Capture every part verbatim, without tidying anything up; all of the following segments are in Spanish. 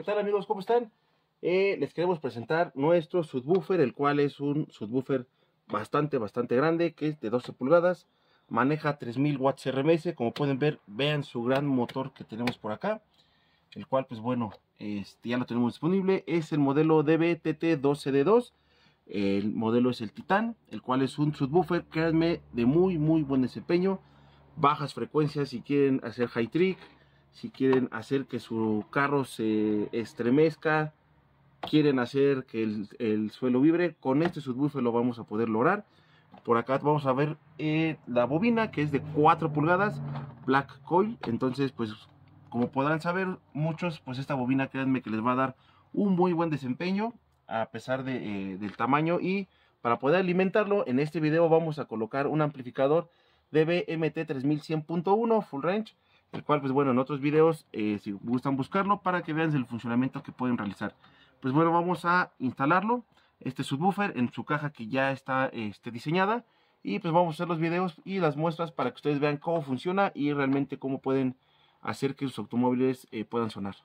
tal, amigos? ¿Cómo están? Eh, les queremos presentar nuestro subwoofer, el cual es un subwoofer bastante, bastante grande, que es de doce pulgadas, maneja tres mil watts R M S. Como pueden ver, vean su gran motor que tenemos por acá, el cual, pues bueno, este, ya lo tenemos disponible. Es el modelo D B T T doce D dos. El modelo es el Titan, el cual es un subwoofer, créanme, de muy, muy buen desempeño. Bajas frecuencias si quieren hacer high trick, si quieren hacer que su carro se estremezca, quieren hacer que el, el suelo vibre, con este subwoofer lo vamos a poder lograr. Por acá vamos a ver eh, la bobina, que es de cuatro pulgadas, Black Coil. Entonces, pues como podrán saber muchos, pues esta bobina, créanme que les va a dar un muy buen desempeño a pesar de, eh, del tamaño. Y para poder alimentarlo, en este video vamos a colocar un amplificador D B M T tres mil cien punto uno Full Range, el cual, pues bueno, en otros videos, eh, si gustan buscarlo, para que vean el funcionamiento que pueden realizar. Pues bueno, vamos a instalarlo, este subwoofer, en su caja que ya está este, diseñada. Y pues vamos a hacer los videos y las muestras para que ustedes vean cómo funciona y realmente cómo pueden hacer que sus automóviles eh, puedan sonar.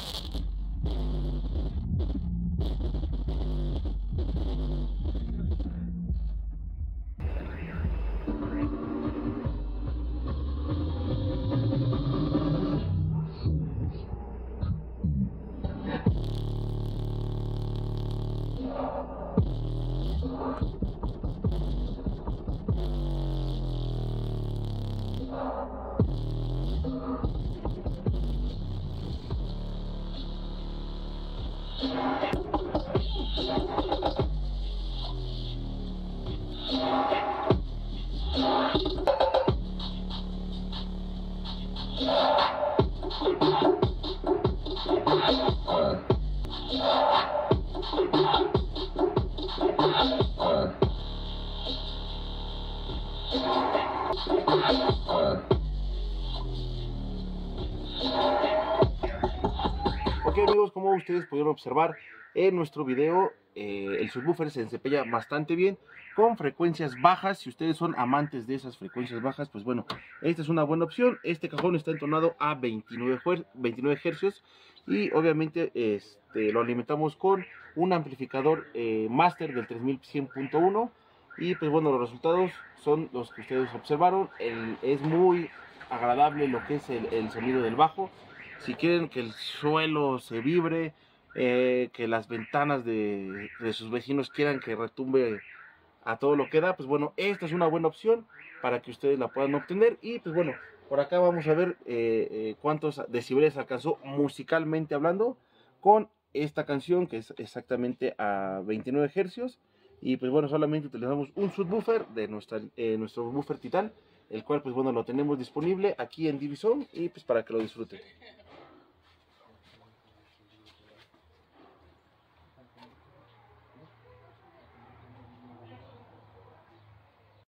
Ok, amigos, como ustedes pudieron observar en nuestro video, eh, el subwoofer se desempeña bastante bien con frecuencias bajas. Si ustedes son amantes de esas frecuencias bajas, pues bueno, esta es una buena opción. Este cajón está entonado a veintinueve hercios y obviamente este, lo alimentamos con un amplificador eh, Master del tres mil cien punto uno. Y pues bueno, los resultados son los que ustedes observaron. El, es muy agradable lo que es el, el sonido del bajo. Si quieren que el suelo se vibre, eh, que las ventanas de, de sus vecinos quieran que retumbe a todo lo que da, pues bueno, esta es una buena opción para que ustedes la puedan obtener. Y pues bueno, por acá vamos a ver eh, eh, cuántos decibeles alcanzó musicalmente hablando con esta canción, que es exactamente a veintinueve hercios. Y pues bueno, solamente utilizamos un subwoofer de nuestra, eh, nuestro subwoofer Titan, el cual pues bueno lo tenemos disponible aquí en Divison, y pues para que lo disfruten.